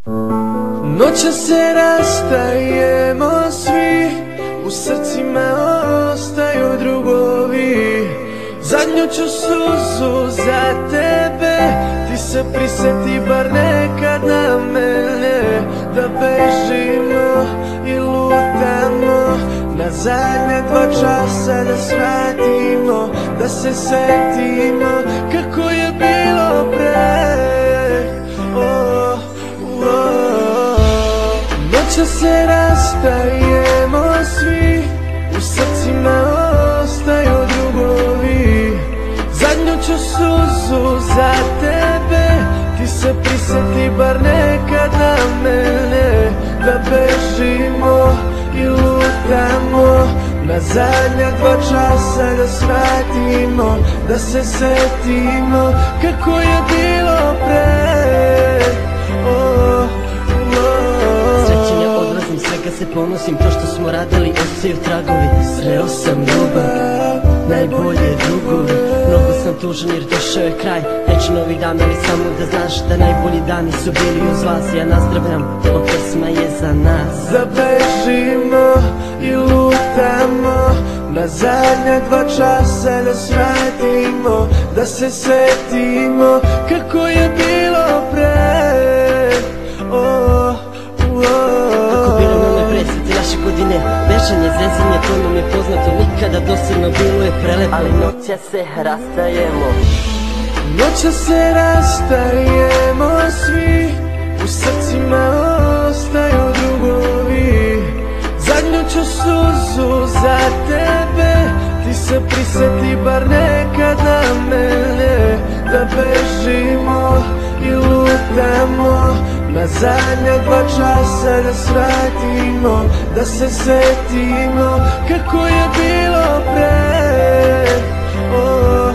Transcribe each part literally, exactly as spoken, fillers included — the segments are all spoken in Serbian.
Noćas se rastajemo svi, u srcima ostaju drugovi. Zadnju ću suzu za tebe, ti se prisjeti bar nekad na mene. Da bežimo i lutamo, na zadnja dva časa da svratimo, da se setimo kako je bilo pre. Oh, oh. Noćas se rastajemo svi, u srcima ostaju drugovi. Zadnju ću suzu za tebe, ti se prisjeti bar nekad na mene. Da bežimo i lutamo, na zadnja dva časa da svratimo, da se setimo kako je bilo pre. Oh, oh. Srećenja odlazim, svega se ponosim, to što smo radili ostaju tragovi. Sreo sam ljubav, najbolje drugovi. Mnogo sam tužan jer došao je kraj, neće novih dana, ali samo da znaš da najbolji dani su bili uz vas. Ja nazdravljam, ova pesma je za nas. Da bežimo i lutamo, na zadnja dva časa da svratimo, da se setimo kako je bilo pre. Oh, oh. Kako bilo nam je presjeti naše godine, bešanje, zezanje, to nam je poznato. Nikada dosadno, bilo je prelepo, ali noća se rastajemo. Noćas se rastajemo svi, u srcima ostaju drugovi. Zadnju ću suzu za tebe, ti se prisjeti bar nekad na mene. Da bežimo i lutamo, na zadnja dva časa da svratimo, da se setimo kako je bilo pre. Oh,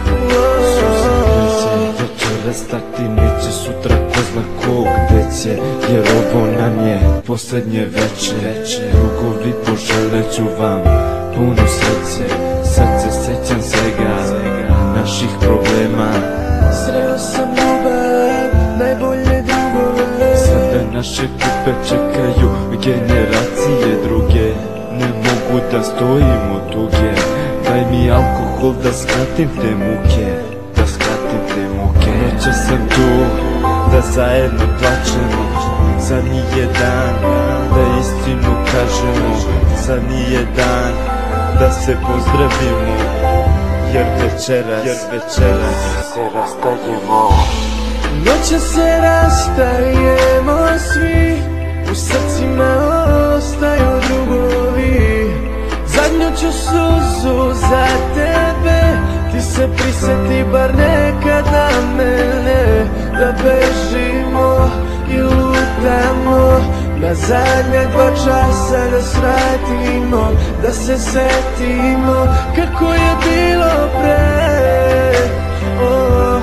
Restati neće sutra ko zna ko gde će, jer ovo nam je poslednje veče. Drugovi, poželeću vam puno sreće, sad se sećam svega naših problema. Sreo sam ljubav, najbolje drugove. Sada naše kupe čekaju generacije druge, ne mogu da stojimo tuge. Daj mi alkohol da skratim te muke, da skratim te muke. Noćas sam tu, da zajedno plačemo, zadnji je dan, da istinu kažemo. Zadnji je dan, da se pozdravimo, jer večeras, jer večeras se rastajemo. Noćas se rastajemo svi, u srcima ostaju drugovi. Zadnju ću suzu za tebe, ti se prisjeti bar nekad na mene. Da bežimo i lutamo, na zadnja dva časa da svratimo, da se setimo kako je bilo pre. Oh,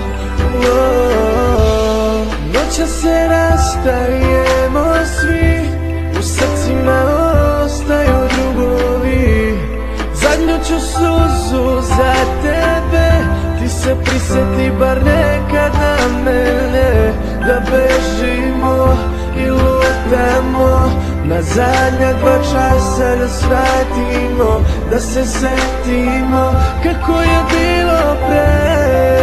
oh. Noćas se rastajemo svi, u srcima ostaju drugovi. Zadnju ću suzu za tebe, ti se prisjeti bar nekad na mene. Da bežimo i lutamo, na zadnja dva časa da svratimo, da se setimo kako je bilo pre.